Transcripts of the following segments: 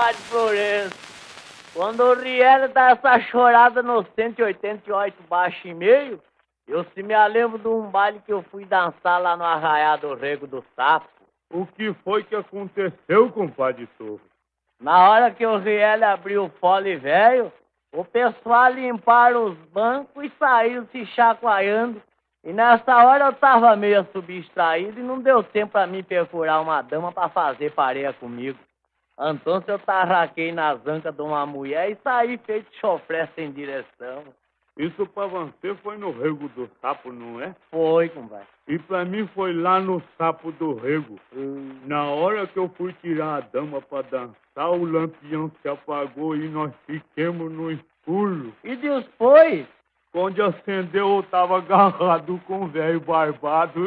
compadre Florencio. Quando o Riel dá essa chorada no 188 baixo e meio, eu se me lembro de um baile que eu fui dançar lá no Arraial do Rego do Sapo. O que foi que aconteceu, compadre Torres? Na hora que o Riel abriu o fole velho, o pessoal limparam os bancos e saíram se chacoalhando. E nessa hora eu tava meio subtraído e não deu tempo pra mim procurar uma dama pra fazer pareia comigo. Então eu tarraquei na zanca de uma mulher e saí feito chofré sem direção. Isso pra você foi no Rego do Sapo, não é? Foi, compadre. E pra mim foi lá no Sapo do Rego. Na hora que eu fui tirar a dama pra dançar, o lampião se apagou e nós ficamos no escuro. E Deus foi? Quando acendeu, eu tava agarrado com o velho barbado.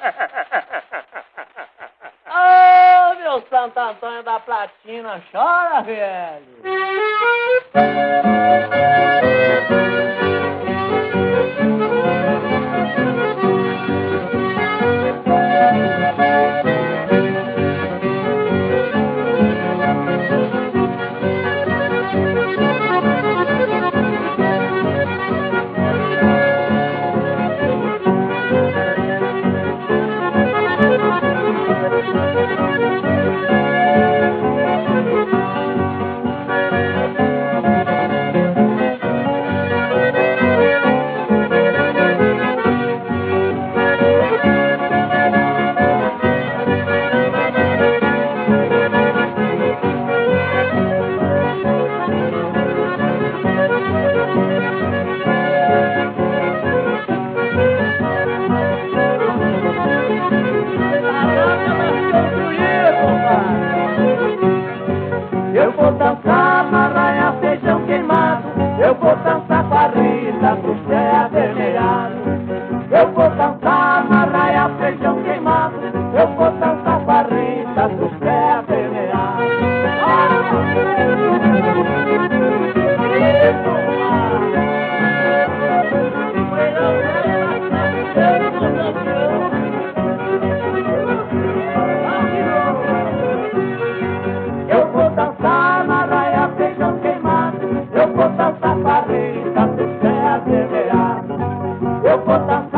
Ô, meu Santo Antônio da Platina, chora, velho! Eu vou dançar na raia feijão queimado, eu vou dançar com a Rita do pé avermelhado. Eu vou dançar na raia feijão queimado, eu vou dançar com a Rita do pé avermelhado. Eu vou dançar na raia feijão queimado, eu vou dançar com a Rita do pé avermelhado. Eu vou dançar